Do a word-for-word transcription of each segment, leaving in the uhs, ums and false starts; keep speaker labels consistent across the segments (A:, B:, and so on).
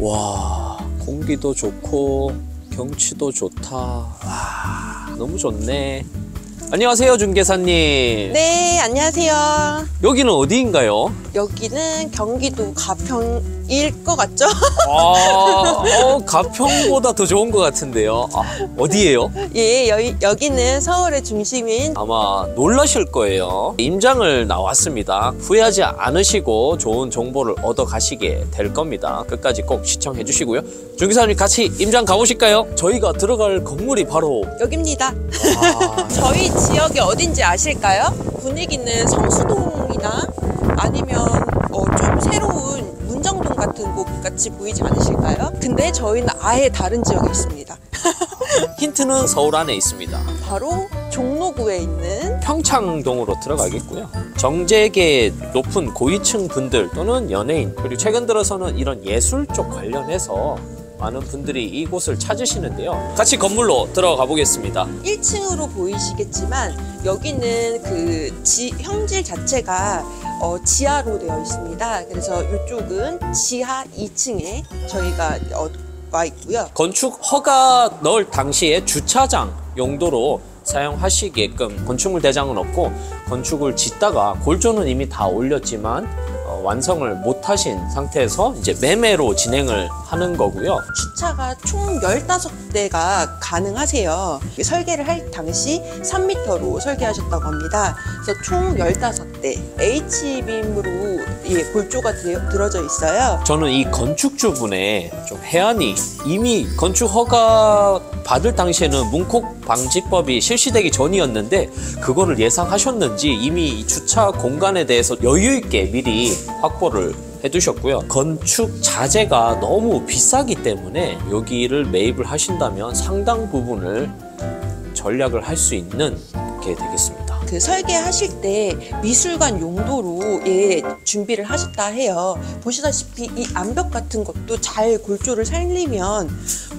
A: 와, 공기도 좋고 경치도 좋다. 와, 너무 좋네. 안녕하세요, 중개사님.
B: 네, 안녕하세요.
A: 여기는 어디인가요?
B: 여기는 경기도 가평일 것 같죠?
A: 아, 어, 가평보다 더 좋은 것 같은데요. 아, 어디예요?
B: 예, 여, 여기는 서울의 중심인
A: 아마 놀라실 거예요. 임장을 나왔습니다. 후회하지 않으시고 좋은 정보를 얻어 가시게 될 겁니다. 끝까지 꼭 시청해 주시고요. 중개사님 같이 임장 가보실까요? 저희가 들어갈 건물이 바로
B: 여기입니다.
A: 아,
B: 저희 지역이 어딘지 아실까요? 분위기는 성수동이나 아니면 어, 좀 새로운 문정동 같은 곳 같이 보이지 않으실까요? 근데 저희는 아예 다른 지역에 있습니다.
A: 힌트는 서울 안에 있습니다.
B: 바로 종로구에 있는
A: 평창동으로 들어가겠고요. 정재계 높은 고위층 분들 또는 연예인, 그리고 최근 들어서는 이런 예술 쪽 관련해서 많은 분들이 이곳을 찾으시는데요. 같이 건물로 들어가 보겠습니다.
B: 일 층으로 보이시겠지만 여기는 그 지, 형질 자체가 어, 지하로 되어 있습니다. 그래서 이쪽은 지하 이 층에 저희가 어, 와 있고요.
A: 건축 허가 넣을 당시에 주차장 용도로 사용하시게끔 건축물 대장은 없고, 건축을 짓다가 골조는 이미 다 올렸지만 어, 완성을 못 하신 상태에서 이제 매매로 진행을 하는 거고요.
B: 주차가 총 열다섯 대가 가능하세요. 설계를 할 당시 삼 미터로 설계하셨다고 합니다. 그래서 총 열다섯 대 H빔으로 예, 골조가 되, 들어져 있어요.
A: 저는 이 건축주분의 좀 해안이 이미 건축 허가 받을 당시에는 문콕 방지법이 실시되기 전이었는데 그거를 예상하셨는지 이미 이 주차 공간에 대해서 여유 있게 미리 확보를 해두셨고요. 건축 자재가 너무 비싸기 때문에 여기를 매입을 하신다면 상당 부분을 전략을 할 수 있는 게 되겠습니다.
B: 그 설계하실 때 미술관 용도로 예, 준비를 하셨다 해요. 보시다시피 이 암벽 같은 것도 잘 골조를 살리면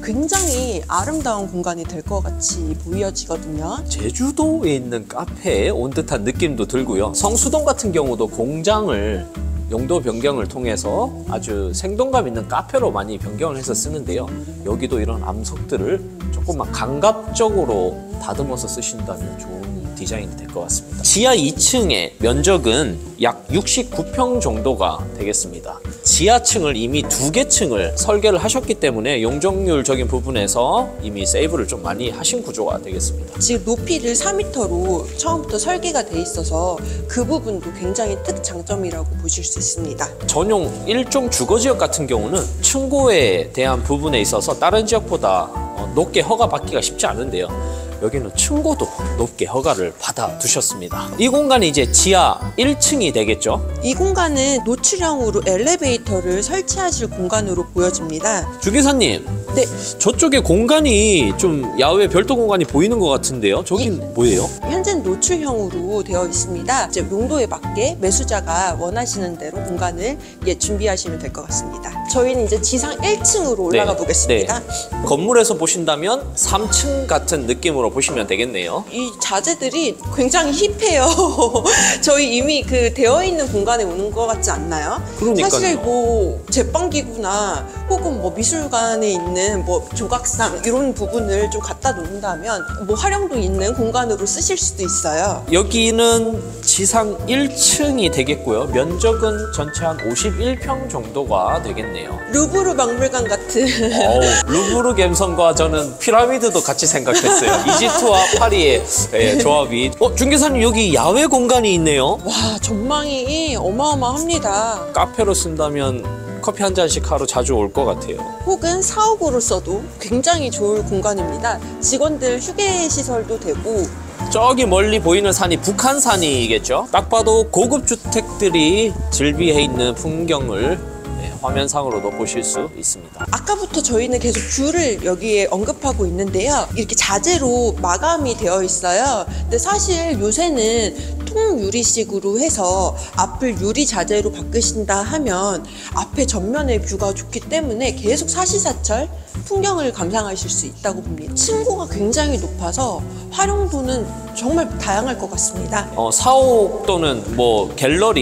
B: 굉장히 아름다운 공간이 될 것 같이 보여지거든요.
A: 제주도에 있는 카페에 온 듯한 느낌도 들고요. 성수동 같은 경우도 공장을 용도 변경을 통해서 아주 생동감 있는 카페로 많이 변경을 해서 쓰는데요. 여기도 이런 암석들을 조금만 감각적으로 다듬어서 쓰신다면 좋은 디자인이 될 것 같습니다. 지하 이 층의 면적은 약 육십구 평 정도가 되겠습니다. 지하층을 이미 두 개 층을 설계를 하셨기 때문에 용적률적인 부분에서 이미 세이브를 좀 많이 하신 구조가 되겠습니다.
B: 지금 높이를 사 미터로 처음부터 설계가 돼 있어서 그 부분도 굉장히 특장점이라고 보실 수 있습니다.
A: 전용 일종 주거지역 같은 경우는 층고에 대한 부분에 있어서 다른 지역보다 높게 허가받기가 쉽지 않은데요. 여기는 층고도 높게 허가를 받아 두셨습니다. 이 공간이 이제 지하 일 층이 되겠죠.
B: 이 공간은 노출형으로 엘리베이터를 설치하실 공간으로 보여집니다.
A: 주기사님,
B: 네,
A: 저쪽에 공간이 좀 야외 별도 공간이 보이는 것 같은데요. 저긴
B: 이,
A: 뭐예요?
B: 현재는 노출형으로 되어 있습니다. 이제 용도에 맞게 매수자가 원하시는 대로 공간을 예, 준비하시면 될 것 같습니다. 저희는 이제 지상 일 층으로 올라가
A: 네,
B: 보겠습니다.
A: 네. 건물에서 보신다면 삼 층 같은 느낌으로 보시면 되겠네요.
B: 이 자재들이 굉장히 힙해요. 저희 이미 그 되어 있는 공간에 오는 것 같지 않나요?
A: 그러니까요.
B: 사실 뭐 제빵기구나 혹은 뭐 미술관에 있는 뭐 조각상 이런 부분을 좀 갖다 놓는다면 뭐 활용도 있는 공간으로 쓰실 수도 있어요.
A: 여기는 지상 일 층이 되겠고요. 면적은 전체 한 오십일 평 정도가 되겠네요.
B: 루브르 박물관 같은
A: 어우, 루브르 감성과 저는 피라미드도 같이 생각했어요. 이집트와 파리의 예, 조합이. 어, 중개사님 여기 야외 공간이 있네요.
B: 와, 전망이 어마어마합니다.
A: 카페로 쓴다면 커피 한 잔씩 하러 자주 올 것 같아요.
B: 혹은 사옥으로 써도 굉장히 좋을 공간입니다. 직원들 휴게 시설도 되고.
A: 저기 멀리 보이는 산이 북한산이겠죠? 딱 봐도 고급 주택들이 즐비해 있는 풍경을 네, 화면상으로도 보실 수 있습니다.
B: 아까부터 저희는 계속 뷰를 여기에 언급하고 있는데요. 이렇게 자재로 마감이 되어 있어요. 근데 사실 요새는 통유리식으로 해서 앞을 유리 자재로 바꾸신다 하면 앞에 전면의 뷰가 좋기 때문에 계속 사시사철 풍경을 감상하실 수 있다고 봅니다. 층고가 굉장히 높아서 활용도는 정말 다양할 것 같습니다.
A: 어, 사옥 또는 뭐 갤러리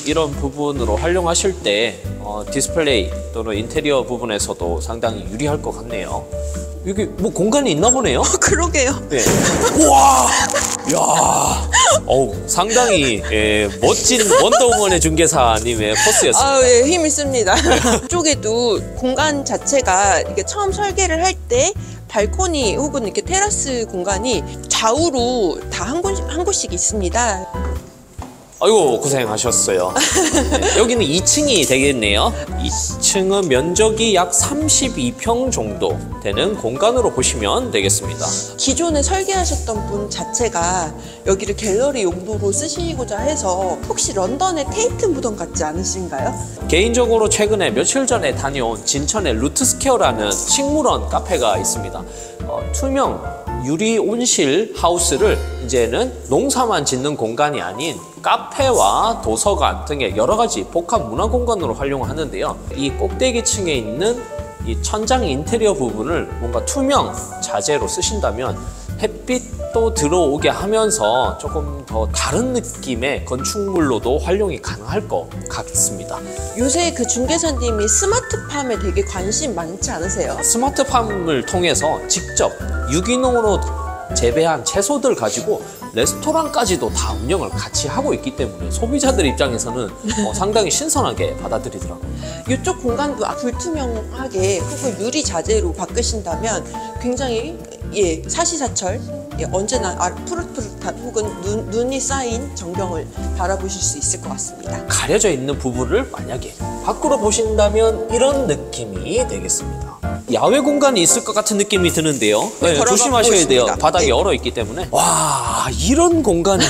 A: 이런 부분으로 활용하실 때 어, 디스플레이 또는 인테리어 부분에서도 상당히 유리할 것 같네요. 여기 뭐 공간이 있나 보네요.
B: 그러게요.
A: 네. 우와, 야, 어우 상당히 예, 멋진 원더우먼의 중개사님의 포스였습니다.
B: 아, 예, 힘이 씁니다. 이쪽에도 공간 자체가 이게 처음 설계를 할 때 발코니 혹은 이렇게 테라스 공간이 좌우로 다 한 곳, 한 곳씩 있습니다.
A: 아이고 고생하셨어요. 네, 여기는 이 층이 되겠네요. 이 층은 면적이 약 삼십이 평 정도 되는 공간으로 보시면 되겠습니다.
B: 기존에 설계하셨던 분 자체가 여기를 갤러리 용도로 쓰시고자 해서 혹시 런던의 테이트 무덤 같지 않으신가요?
A: 개인적으로 최근에 며칠 전에 다녀온 진천의 루트스퀘어라는 식물원 카페가 있습니다. 어, 투명 유리 온실 하우스를 이제는 농사만 짓는 공간이 아닌 카페와 도서관 등의 여러 가지 복합 문화 공간으로 활용하는데요. 이 꼭대기층에 있는 이 천장 인테리어 부분을 뭔가 투명 자재로 쓰신다면 햇빛도 들어오게 하면서 조금 더 다른 느낌의 건축물로도 활용이 가능할 것 같습니다.
B: 요새 그 중개사님이 스마트팜에 되게 관심 많지 않으세요?
A: 스마트팜을 통해서 직접 유기농으로 재배한 채소들 가지고 레스토랑까지도 다 운영을 같이 하고 있기 때문에 소비자들 입장에서는 어, 상당히 신선하게 받아들이더라고요.
B: 이쪽 공간도 불투명하게 혹은 유리 자재로 바꾸신다면 굉장히 예 사시사철 예, 언제나 아, 푸릇푸릇한 혹은 눈, 눈이 쌓인 전경을 바라보실 수 있을 것 같습니다.
A: 가려져 있는 부분을 만약에 밖으로 보신다면 이런 느낌이 되겠습니다. 야외 공간이 있을 것 같은 느낌이 드는데요. 네,
B: 걸어가
A: 조심하셔야
B: 보겠습니다.
A: 돼요. 바닥이
B: 네.
A: 얼어 있기 때문에. 와, 이런 공간이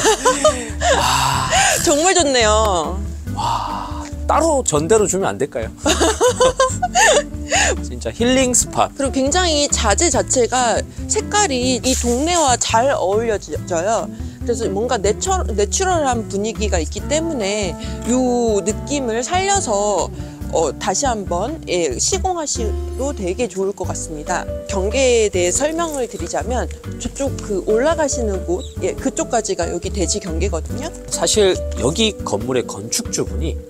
A: 와,
B: 정말 좋네요.
A: 와, 따로 전대로 주면 안 될까요? 진짜 힐링 스팟.
B: 그리고 굉장히 자재 자체가 색깔이 이 동네와 잘 어울려져요. 그래서 뭔가 내처, 내추럴한 분위기가 있기 때문에 이 느낌을 살려서 어, 다시 한번 예, 시공하셔도 되게 좋을 것 같습니다. 경계에 대해 설명을 드리자면 저쪽 그 올라가시는 곳, 예, 그쪽까지가 여기 대지 경계거든요.
A: 사실 여기 건물의 건축주분이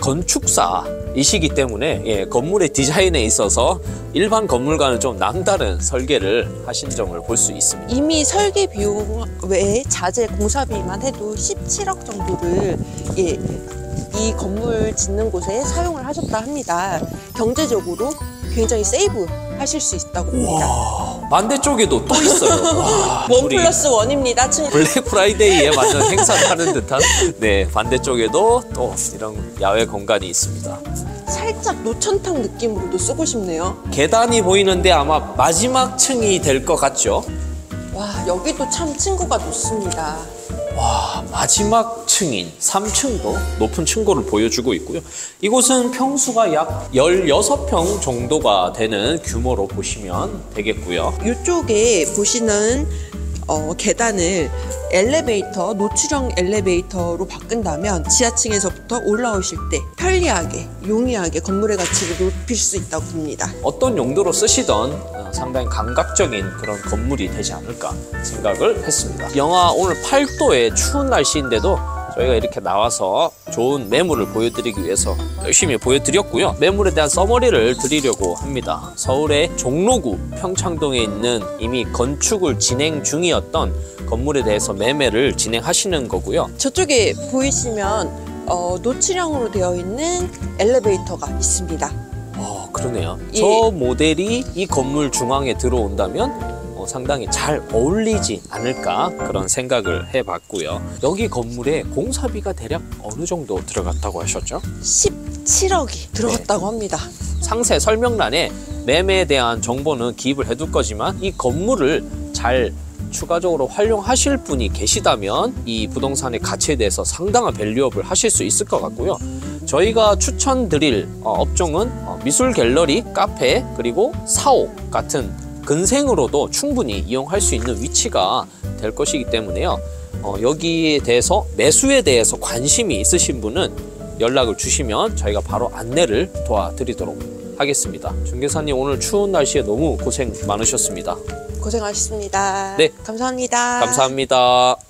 A: 건축사이시기 때문에 예, 건물의 디자인에 있어서 일반 건물과는 좀 남다른 설계를 하신 점을 볼 수 있습니다.
B: 이미 설계 비용 외에 자재 공사비만 해도 십칠억 정도를 예, 이 건물 짓는 곳에 사용을 하셨다 합니다. 경제적으로 굉장히 세이브 하실 수 있다고 봅니다.
A: 와, 반대쪽에도 또 있어요. 와,
B: 원
A: 우리
B: 플러스 원입니다.
A: 블랙 프라이데이에 맞는 행사를 하는 듯한 네, 반대쪽에도 또 이런 야외 공간이 있습니다.
B: 살짝 노천탕 느낌으로도 쓰고 싶네요.
A: 계단이 보이는데 아마 마지막 층이 될 것 같죠?
B: 와, 여기도 참 층고가 높습니다.
A: 와, 마지막 층인 삼 층도 높은 층고를 보여주고 있고요. 이곳은 평수가 약 십육 평 정도가 되는 규모로 보시면 되겠고요.
B: 이쪽에 보시는 어, 계단을 엘리베이터, 노출형 엘리베이터로 바꾼다면 지하층에서부터 올라오실 때 편리하게, 용이하게 건물의 가치를 높일 수 있다고 봅니다.
A: 어떤 용도로 쓰시던 상당히 감각적인 그런 건물이 되지 않을까 생각을 했습니다. 영하 오늘 팔 도의 추운 날씨인데도 저희가 이렇게 나와서 좋은 매물을 보여드리기 위해서 열심히 보여드렸고요. 매물에 대한 서머리를 드리려고 합니다. 서울의 종로구 평창동에 있는 이미 건축을 진행 중이었던 건물에 대해서 매매를 진행하시는 거고요.
B: 저쪽에 보이시면 어, 노출형으로 되어 있는 엘리베이터가 있습니다.
A: 어, 그러네요.
B: 예.
A: 저 모델이 이 건물 중앙에 들어온다면 어, 상당히 잘 어울리지 않을까 그런 생각을 해봤고요. 여기 건물에 공사비가 대략 어느 정도 들어갔다고 하셨죠?
B: 십칠억이 들어갔다고 합니다.
A: 상세 설명란에 매매에 대한 정보는 기입을 해둘 거지만 이 건물을 잘 추가적으로 활용하실 분이 계시다면 이 부동산의 가치에 대해서 상당한 밸류업을 하실 수 있을 것 같고요. 저희가 추천드릴 업종은 미술 갤러리, 카페, 그리고 사옥 같은 근생으로도 충분히 이용할 수 있는 위치가 될 것이기 때문에요. 어, 여기에 대해서 매수에 대해서 관심이 있으신 분은 연락을 주시면 저희가 바로 안내를 도와드리도록 하겠습니다. 중개사님 오늘 추운 날씨에 너무 고생 많으셨습니다.
B: 고생하셨습니다.
A: 네.
B: 감사합니다.
A: 감사합니다.